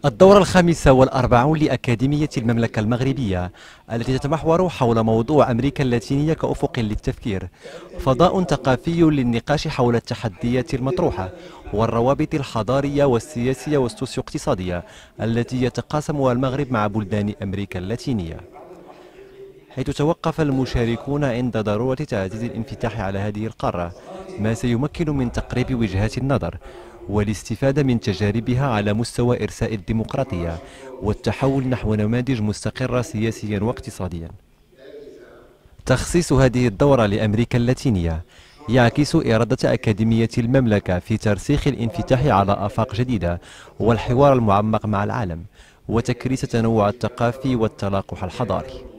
الدورة الخامسة والأربعون لأكاديمية المملكة المغربية التي تتمحور حول موضوع أمريكا اللاتينية كأفق للتفكير، فضاء ثقافي للنقاش حول التحديات المطروحة والروابط الحضارية والسياسية والسوسيو اقتصادية التي يتقاسمها المغرب مع بلدان أمريكا اللاتينية، حيث توقف المشاركون عند ضرورة تعزيز الانفتاح على هذه القارة، ما سيمكن من تقريب وجهات النظر والاستفادة من تجاربها على مستوى إرساء الديمقراطية والتحول نحو نماذج مستقرة سياسيا واقتصاديا. تخصيص هذه الدورة لأمريكا اللاتينية يعكس إرادة أكاديمية المملكة في ترسيخ الانفتاح على آفاق جديدة والحوار المعمق مع العالم وتكريس التنوع الثقافي والتلاقح الحضاري.